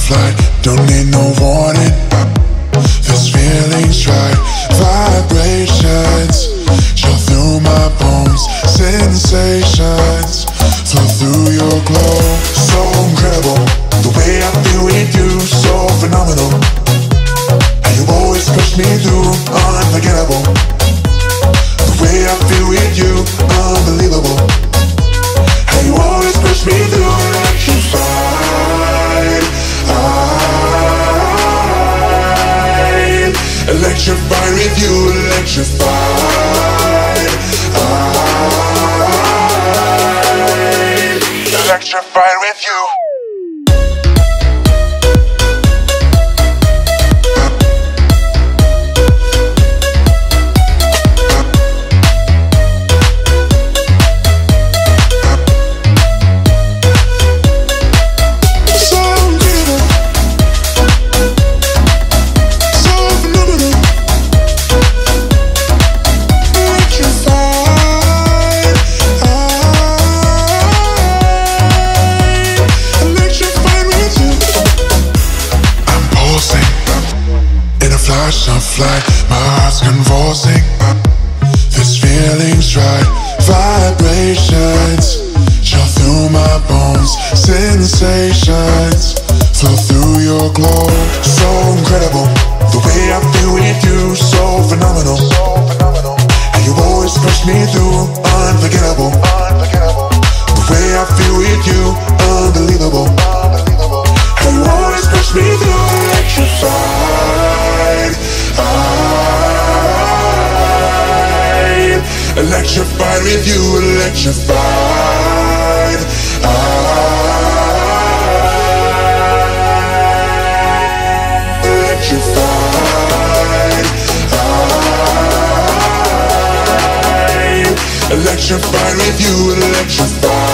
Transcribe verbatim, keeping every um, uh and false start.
flight, don't need no warning. This feeling's right, vibrations chill through my bones, sensations flow through your glow. So incredible, the way I feel with you, so phenomenal. And you always push me through, unforgettable. The way I feel with you, unbelievable. And you always push me through, electrified. I electrified with you, electrified. I electrified with you. Flash of flight, my heart's convulsing. This feeling's right, vibrations chill through my bones, sensations flow through your glow. So incredible, the way I feel with you, so phenomenal. And you always push me through, unforgettable. The way I feel with you, unbelievable. And you always push me through, electrified. I electrified with you, electrified. I electrified. I electrified with you, electrified.